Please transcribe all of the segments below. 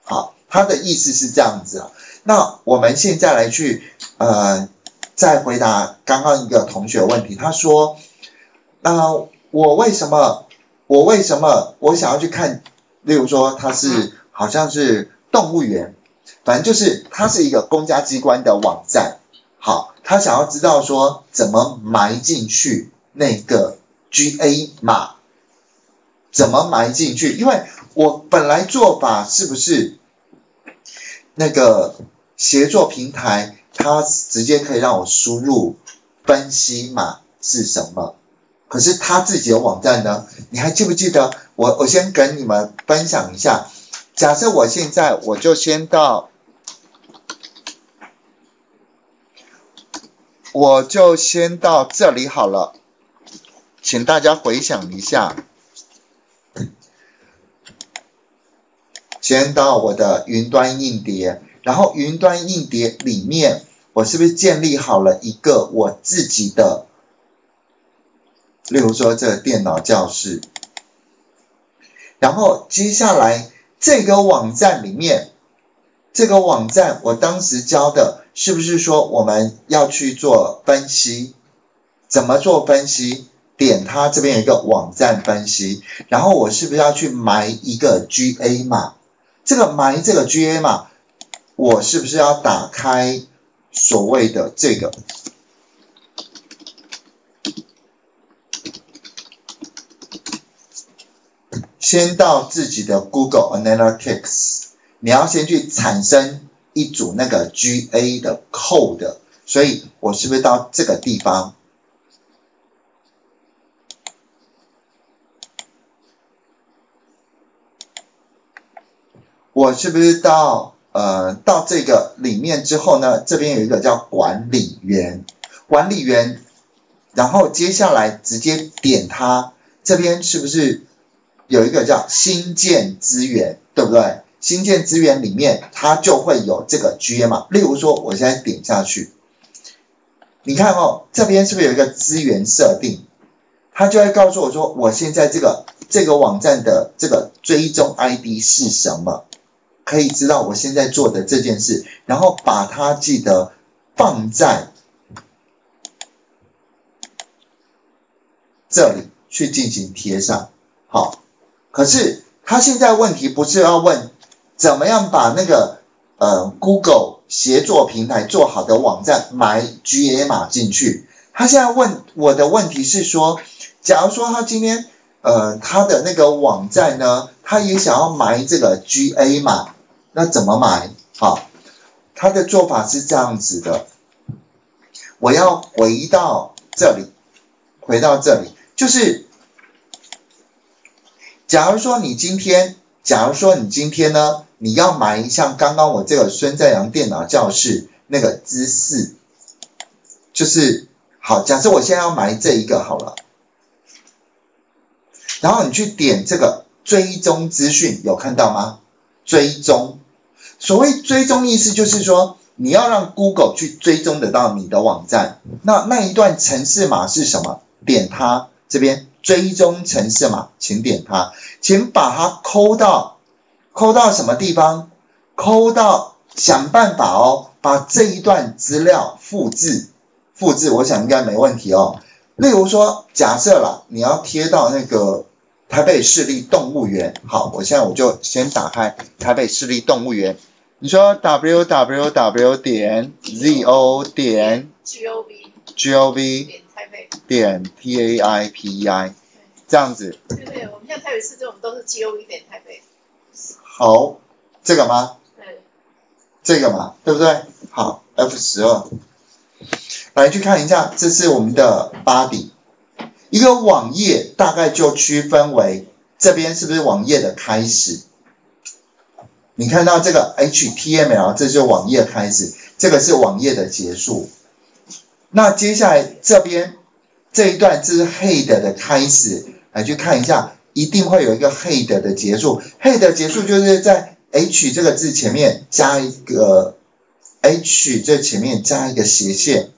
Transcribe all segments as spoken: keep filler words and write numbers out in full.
好，他的意思是这样子啊。那我们现在来去呃再回答刚刚一个同学问题，他说，呃，我为什么我为什么我想要去看，例如说他是好像是动物园，反正就是它是一个公家机关的网站，好，他想要知道说怎么埋进去那个 G A 码，怎么埋进去？因为我本来做法是不是那个协作平台，它直接可以让我输入分析码是什么？可是他自己的网站呢？你还记不记得？我我先跟你们分享一下。假设我现在我就先到，我就先到这里好了，请大家回想一下。先到我的云端硬碟，然后云端硬碟里面，我是不是建立好了一个我自己的，例如说这个电脑教室，然后接下来这个网站里面，这个网站我当时教的是不是说我们要去做分析？怎么做分析？点它这边有一个网站分析，然后我是不是要去埋一个 G A 码？这个埋这个 G A 码，我是不是要打开所谓的这个？先到自己的 Google Analytics， 你要先去产生一组那个 G A 的 code， 所以我是不是到这个地方？我是不是到呃到这个里面之后呢？这边有一个叫管理员，管理员，然后接下来直接点它，这边是不是有一个叫新建资源，对不对？新建资源里面它就会有这个 G A 码，例如说我现在点下去，你看哦，这边是不是有一个资源设定？它就会告诉我说，我现在这个这个网站的这个追踪 I D 是什么？可以知道我现在做的这件事，然后把它记得放在这里去进行贴上。好，可是他现在问题不是要问怎么样把那个呃 Google 协作平台做好的网站埋 G A 码进去，他现在问我的问题是说，假如说他今天呃他的那个网站呢，他也想要埋这个 G A 码，那怎么埋？好，他的做法是这样子的，我要回到这里，回到这里，就是假如说你今天，假如说你今天呢，你要埋像刚刚我这个孙在阳电脑教室那个知识，就是好，假设我现在要埋这一个好了，然后你去点这个追踪资讯，有看到吗？追踪，所谓追踪意思就是说，你要让 Google 去追踪得到你的网站，那那一段程式码是什么？点它这边追踪程式码，请点它，请把它抠到抠到什么地方？抠到想办法哦，把这一段资料复制，复制，我想应该没问题哦。例如说，假设啦，你要贴到那个台北市立动物园，好，我现在我就先打开台北市立动物园。你说 double-u double-u double-u 点 zo 点 gov 点台北点 taipei 这样子。 对对，我们像台北市这种都是 gov 点台北。 好，这个吗？ 对。 这个嘛，对不对？好 ，F 十二。来去看一下，这是我们的 body。一个网页大概就区分为，这边是不是网页的开始？你看到这个 H T M L， 这就是网页开始，这个是网页的结束。那接下来这边这一段这是 head 的开始，来去看一下，一定会有一个 head 的结束。head 结束就是在 H 这个字前面加一个 H 这前面加一个斜线。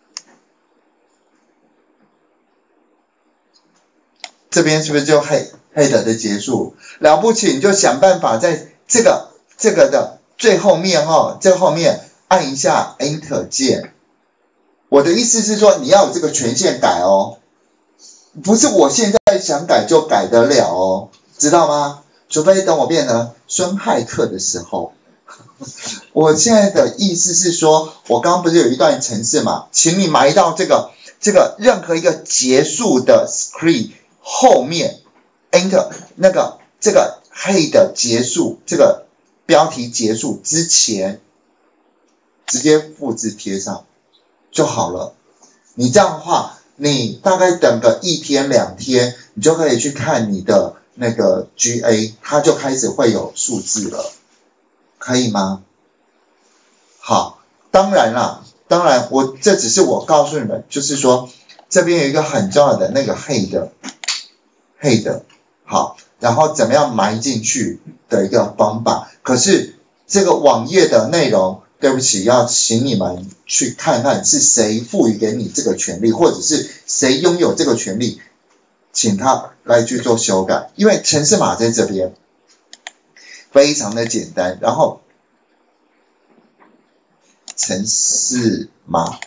这边是不是就 head header 的结束，了不起你就想办法在这个这个的最后面哦，最后面按一下 Enter 键。我的意思是说，你要有这个权限改哦，不是我现在想改就改得了哦，知道吗？除非等我变成孙骇客的时候。我现在的意思是说，我刚刚不是有一段程式嘛，请你埋到这个这个任何一个结束的 screen 后面 Enter 那个这个 header 结束，这个标题结束之前，直接复制贴上就好了。你这样的话，你大概等个一天两天，你就可以去看你的那个 G A， 它就开始会有数字了，可以吗？好，当然啦，当然我这只是我告诉你们，就是说这边有一个很重要的那个 header header， 好，然后怎么样埋进去的一个方法。可是这个网页的内容，对不起，要请你们去看看是谁赋予给你这个权利，或者是谁拥有这个权利，请他来去做修改。因为程式码在这边非常的简单，然后程式码，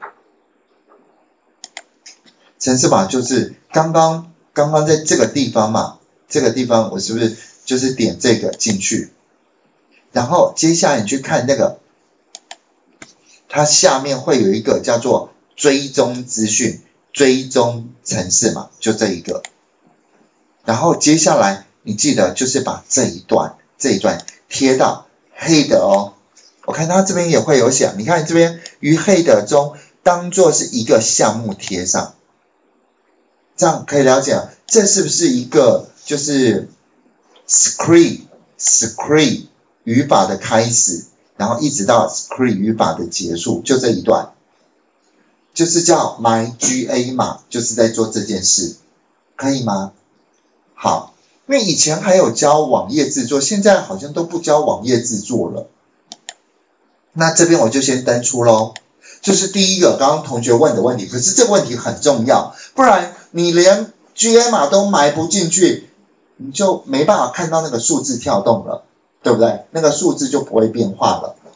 程式码就是刚刚刚刚在这个地方嘛，这个地方我是不是就是点这个进去，然后接下来你去看那个，它下面会有一个叫做追踪资讯、追踪程式码，就这一个，然后接下来你记得就是把这一段这一段贴到 header 哦。我看它这边也会有写，你看这边于 header 中当作是一个项目贴上，这样可以了解，这是不是一个就是 screen screen 语法的开始，然后一直到 screen 语法的结束，就这一段，就是叫 myGA 码，就是在做这件事，可以吗？好，因为以前还有教网页制作，现在好像都不教网页制作了。那这边我就先登出咯，就是第一个刚刚同学问的问题，可是这个问题很重要，不然你连 G A 码都埋不进去，你就没办法看到那个数字跳动了，对不对？那个数字就不会变化了。